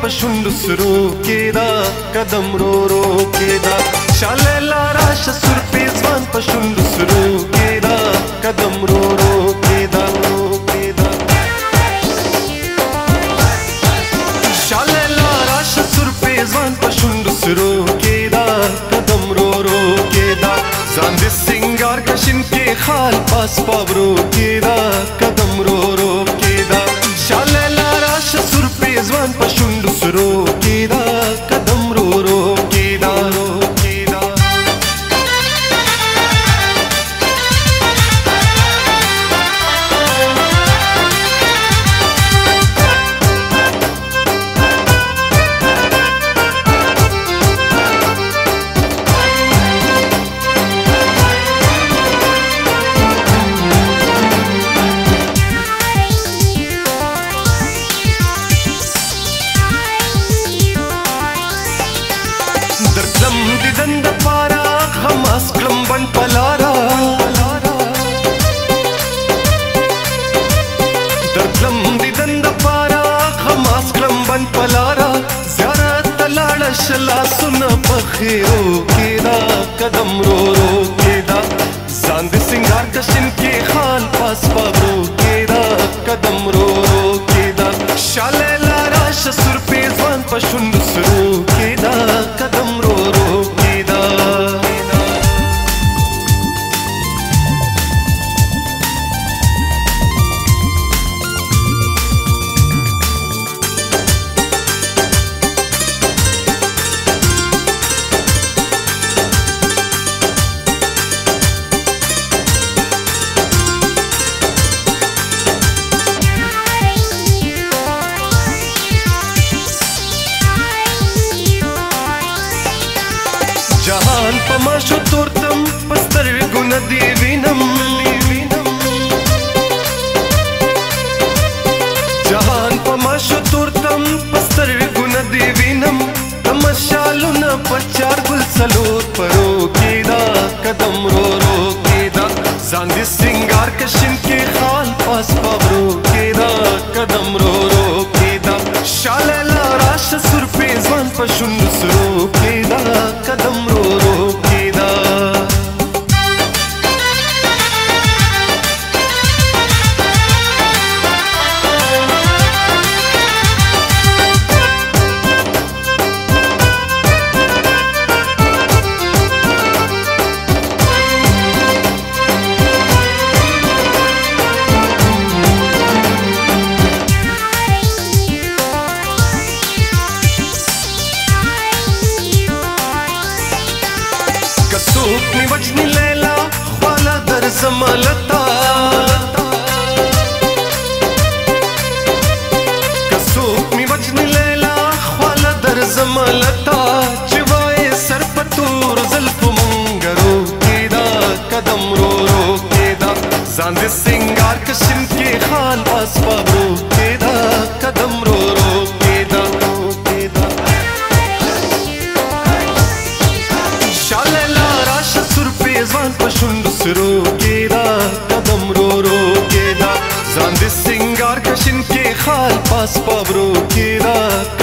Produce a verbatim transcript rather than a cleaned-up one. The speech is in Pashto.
پشوند سرو کېدا قدم رو رو کېدا شاه لیلا راشه سور پیزوان پشوند سرو کېدا قدم رو رو کېدا کېدا شاه لیلا راشه سور پیزوان پشوند سرو کېدا قدم رو رو کېدا ځان دې سنگار کشن کې خال پاس پاورو کېدا قدم رو رو کېدا شاه لیلا راشه سور پیزوان پشوند سرو کېدا قدم رو رو کېدا کېدا دند پارا خماس کلم بن پلارا درکلم دی دند پارا خماس کلم بن پلارا زیارت لاړ شلا سن پخیرو کېدا قدم رو رو کېدا ځان دې سنگار کشن کې خال پاس پاورو کېدا قدم رو رو کېدا شاه لیلا راشه سور پیزوان پشوند سرو کېدا قدم رو رو جهان پماشو تورتم پستر گن دی وینم جهان پماشو تورتم پستر گن دی وینم تمشالو نا پچار گل سلور پرو کېدا قدم رو رو کېدا ځان دې سنگار کشن کې خال پاس پاورو کېدا قدم رو رو کېدا شاه لیلا راشه سور پیزوان پشوند سرو کېدا قدم رو رو کېدا کڅوک می وجنی لیلا خوالا در زمالتا کڅوک می وجنی لیلا خوالا در زمالتا چوائے سر پتور زلف منگرو کېدا قدم رو رو کېدا ځان دې سنگار کشن کې خال پاس پاورو کېدا قدم رو رو کېدا کېدا شاه لیلا راشه سور پیزوان پشوند سرو کېدا قدم رو رو کېدا ځان دې سنگار کشن کې خال پاس پاورو کېدا